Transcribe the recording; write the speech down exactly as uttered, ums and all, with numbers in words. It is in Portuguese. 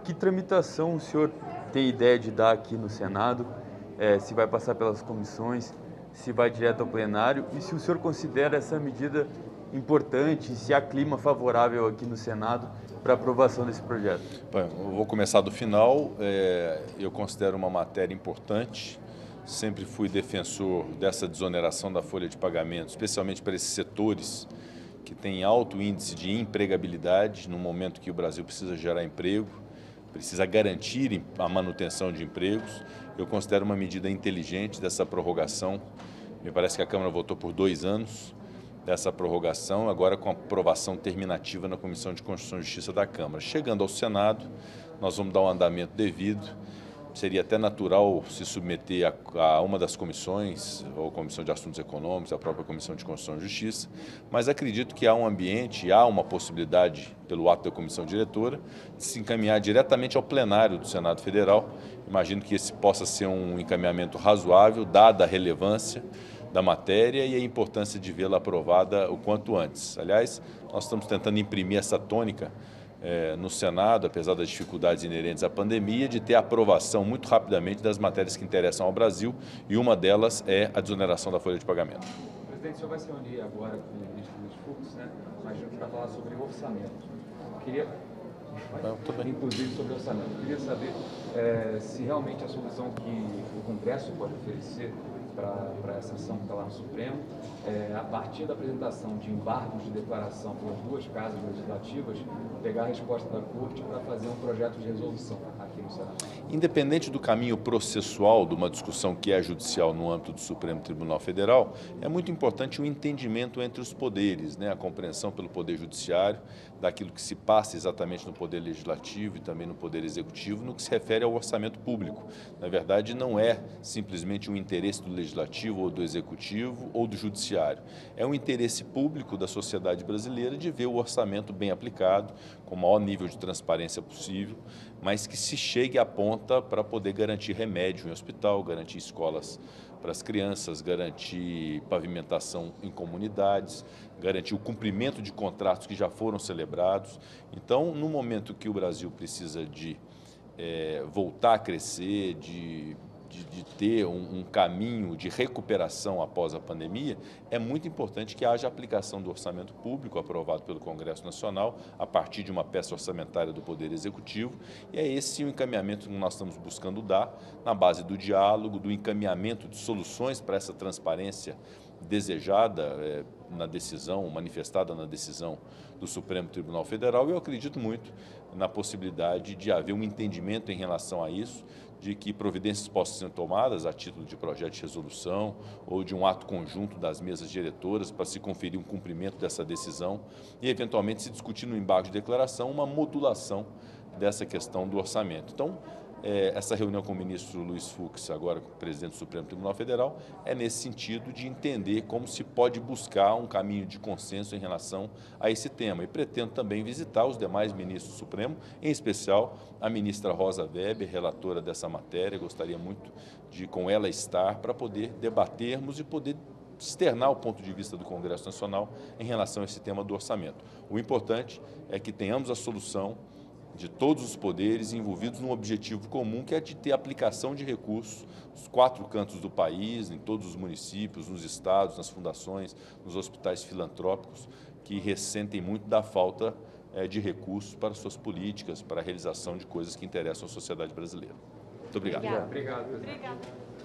que tramitação o senhor tem ideia de dar aqui no Senado? É, se vai passar pelas comissões, se vai direto ao plenário e se o senhor considera essa medida importante, se há clima favorável aqui no Senado para aprovação desse projeto? Bom, eu vou começar do final. É, eu considero uma matéria importante. Sempre fui defensor dessa desoneração da folha de pagamento, especialmente para esses setores que têm alto índice de empregabilidade, no momento que o Brasil precisa gerar emprego, precisa garantir a manutenção de empregos. Eu considero uma medida inteligente dessa prorrogação. Me parece que a Câmara votou por dois anos dessa prorrogação, agora com aprovação terminativa na Comissão de Constituição e Justiça da Câmara. Chegando ao Senado, nós vamos dar um andamento devido. Seria até natural se submeter a, a uma das comissões, ou a Comissão de Assuntos Econômicos, a própria Comissão de Constituição e Justiça, mas acredito que há um ambiente, há uma possibilidade, pelo ato da Comissão Diretora, de se encaminhar diretamente ao plenário do Senado Federal. Imagino que esse possa ser um encaminhamento razoável, dada a relevância da matéria e a importância de vê-la aprovada o quanto antes. Aliás, nós estamos tentando imprimir essa tônica É, no Senado, apesar das dificuldades inerentes à pandemia, de ter aprovação muito rapidamente das matérias que interessam ao Brasil, e uma delas é a desoneração da folha de pagamento. Presidente, o senhor vai se reunir agora com o ministro Luiz Fux, né? Imagino que vai falar sobre orçamento. Queria, inclusive sobre orçamento, queria saber é, se realmente a solução que o Congresso pode oferecer para essa ação que está lá no Supremo, é, a partir da apresentação de embargos de declaração pelas duas casas legislativas, pegar a resposta da Corte para fazer um projeto de resolução aqui no Senado. Independente do caminho processual de uma discussão que é judicial no âmbito do Supremo Tribunal Federal, é muito importante o entendimento entre os poderes, né? A compreensão pelo Poder Judiciário daquilo que se passa exatamente no Poder Legislativo e também no Poder Executivo no que se refere ao orçamento público. Na verdade, não é simplesmente um interesse do Legislativo ou do Executivo ou do Judiciário. É um interesse público da sociedade brasileira de ver o orçamento bem aplicado, com o maior nível de transparência possível, mas que se chegue à ponta para poder garantir remédio em hospital, garantir escolas para as crianças, garantir pavimentação em comunidades, garantir o cumprimento de contratos que já foram celebrados. Então, no momento que o Brasil precisa de é, voltar a crescer, de De, de ter um, um caminho de recuperação após a pandemia, é muito importante que haja aplicação do orçamento público aprovado pelo Congresso Nacional a partir de uma peça orçamentária do Poder Executivo, e é esse o encaminhamento que nós estamos buscando dar na base do diálogo, do encaminhamento de soluções para essa transparência desejada é, na decisão, manifestada na decisão do Supremo Tribunal Federal, e eu acredito muito na possibilidade de haver um entendimento em relação a isso, de que providências possam ser tomadas a título de projeto de resolução ou de um ato conjunto das mesas diretoras para se conferir um cumprimento dessa decisão e, eventualmente, se discutir no embargo de declaração uma modulação dessa questão do orçamento. Então, é, essa reunião com o ministro Luiz Fux, agora com o presidente do Supremo Tribunal Federal, é nesse sentido de entender como se pode buscar um caminho de consenso em relação a esse tema. E pretendo também visitar os demais ministros do Supremo, em especial a ministra Rosa Weber, relatora dessa matéria. Gostaria muito de, com ela, estar para poder debatermos e poder externar o ponto de vista do Congresso Nacional em relação a esse tema do orçamento. O importante é que tenhamos a solução de todos os poderes envolvidos num objetivo comum, que é de ter aplicação de recursos nos quatro cantos do país, em todos os municípios, nos estados, nas fundações, nos hospitais filantrópicos, que ressentem muito da falta é, de recursos para suas políticas, para a realização de coisas que interessam à sociedade brasileira. Muito obrigado. Obrigada. Obrigado. Obrigada.